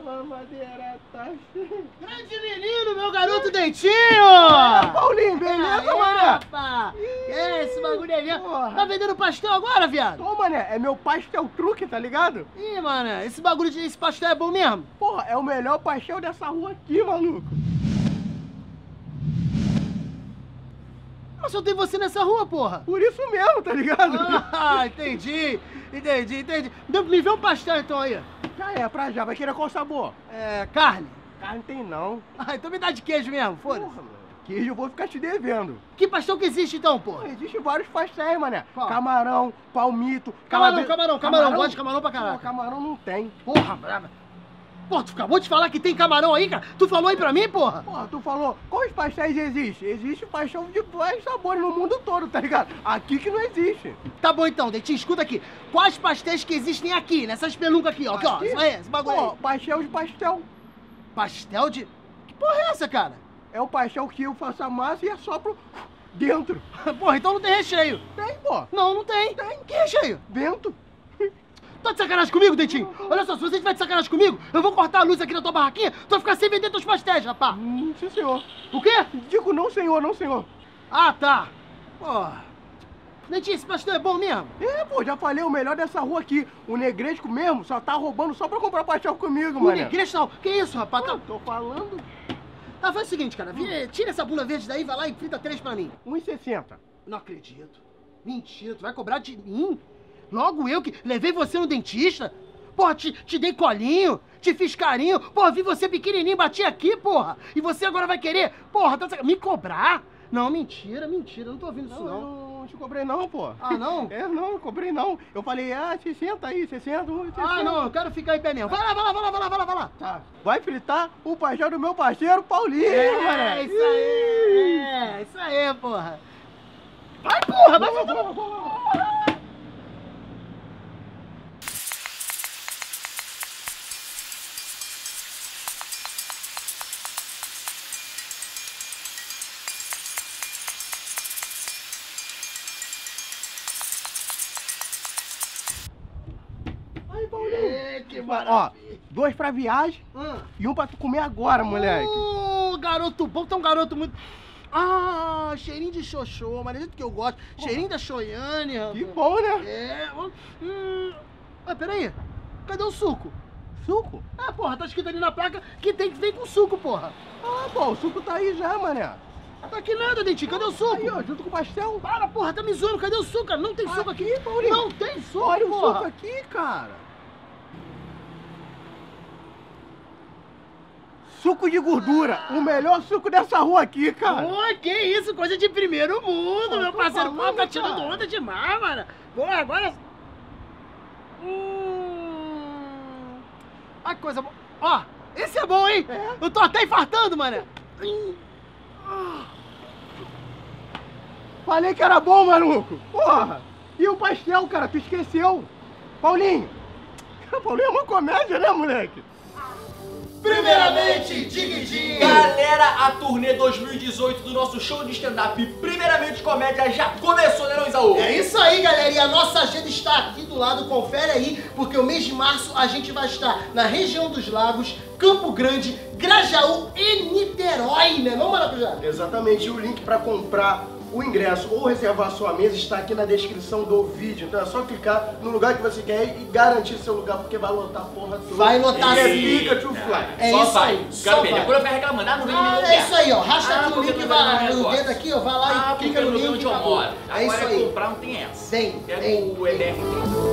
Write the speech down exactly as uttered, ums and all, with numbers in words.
mamadeira tá cheia. Grande menino, meu garoto Dentinho! Ah, Paulinho, beleza, é, mané? Rapaz. É, esse bagulho aí mesmo. Tá vendendo pastel agora, viado? Ô, mané, é meu pastel truque, tá ligado? Ih, mané, esse bagulho de esse pastel é bom mesmo? Porra, é o melhor pastel dessa rua aqui, maluco. Mas só tem você nessa rua, porra. Por isso mesmo, tá ligado? Ah, entendi, entendi, entendi. Então me vê um pastel então aí. Já é, pra já. Vai querer qual sabor? É, carne. Carne tem não. Ah, então me dá de queijo mesmo, foda-se. Porra, mano. Queijo eu vou ficar te devendo. Que pastel que existe então, porra? Existem vários pastéis, mané. Qual? Camarão, palmito, Camarão, calabresa- camarão, camarão. Gosto de camarão pra Pô, caralho. camarão não tem. Porra, brava. Porra, tu acabou de falar que tem camarão aí, cara? Tu falou aí pra mim, porra? Porra, tu falou, quais pastéis existem? Existe pastel de vários sabores no mundo todo, tá ligado? Aqui que não existe. Tá bom então, Dentinho, escuta aqui. Quais pastéis que existem aqui, nessas peluncas aqui, ó? Aqui, ó. Aqui? Isso aí, esse bagulho Pô, aí. pastel de pastel. Pastel de... Que porra é essa, cara? É o pastel que eu faço a massa e assopro dentro. Porra, então não tem recheio. Tem, pô. Não, não tem. Tem. Que recheio? Dentro. Tá de sacanagem comigo, Dentinho? Olha só, se você estiver de sacanagem comigo, eu vou cortar a luz aqui na tua barraquinha, tu vai ficar sem vender teus pastéis, rapá. Hum, sim, senhor. O quê? Digo não, senhor, não, senhor. Ah, tá. Porra. Dentinho, esse pastel é bom mesmo? É, pô, já falei, o melhor dessa rua aqui. O negresco mesmo só tá roubando só pra comprar pastel comigo, O mano. negresco não. Que isso, rapaz? Tá... Tô falando. Tá, faz o seguinte, cara. Vira- Tira essa bula verde daí, vai lá e frita três pra mim. um e sessenta. Não acredito. Mentira, tu vai cobrar de mim? Logo eu que levei você no dentista? Porra, te, te dei colinho, te fiz carinho. Porra, vi você pequenininho, bati aqui, porra. E você agora vai querer, porra, tá de sac- me cobrar? Não, mentira, mentira, não tô ouvindo isso Não, eu não. não te cobrei não, pô. Ah, não? É, não, não cobrei não. Eu falei, ah, sessenta aí, sessenta, um e sessenta. Ah, não, eu quero ficar em pé mesmo. Vai lá, vai lá, vai lá, vai lá, vai lá, vai lá. Tá. Vai fritar o pastel do meu parceiro Paulinho, É, mané. isso aí, é, isso aí, porra. Vai, porra, vai, vai, vai. Aí, Paulinho. É, que Ó, maravilha. dois pra viagem Ah. e um pra tu comer agora, moleque. Ô, garoto bom, tá um garoto muito... Ah, cheirinho de xoxô, mas é do jeito que eu gosto. Cheirinho da Choiane, Que rapaz. bom, né? É, ó, hum... Ah, peraí. Cadê o suco? Suco? Ah, porra, tá escrito ali na placa que tem que vir com suco, porra. Ah, pô, o suco tá aí já, mané. Tá aqui nada, Dentinho, cadê o suco? Aí, ó, junto com o pastel. Para, porra, tá me zoando, cadê o suco, cara? Não tem suco aqui. Aqui, Paulinho. Não tem suco, Olha o porra. suco aqui, cara. Suco de gordura. O melhor suco dessa rua aqui, cara. Pô, que isso, coisa de primeiro mundo, Pô, meu tô parceiro. Pô, falando, tá tirando cara. onda demais, mano. Pô, agora... Hum... Ah, que coisa boa. Ó, esse é bom, hein? É. Eu tô até infartando, mano. Hum. Ah. Falei que era bom, maluco. Porra. E o pastel, cara, tu esqueceu. Paulinho. Paulinho é uma comédia, né, moleque? Primeiramente, Dig Galera, a turnê dois mil e dezoito do nosso show de stand-up Primeiramente Comédia já começou, né, não, Isaú? É isso aí, galera, e a nossa agenda está aqui do lado, confere aí, porque o mês de março a gente vai estar na região dos Lagos, Campo Grande, Grajaú e Niterói, né não, Maracujá? Exatamente. O link pra comprar o ingresso ou reservar a sua mesa está aqui na descrição do vídeo. Então é só clicar no lugar que você quer ir e garantir seu lugar, porque vai lotar a porra toda. Vai lotar E é sim. pica to fly. É só isso vai. aí, Quero só ver, vai. depois vai reclamando, ah, não vem no meu Ah, lugar. é isso aí, ó, rasta Ah, aqui o porque link, não vai vai lá, no no negócio. dedo aqui, ó, vai lá Ah, e porque clica no no link onde e eu acabou. moro. É isso Agora aí. comprar não tem essa. Tem, Pega tem, o tem. E D R.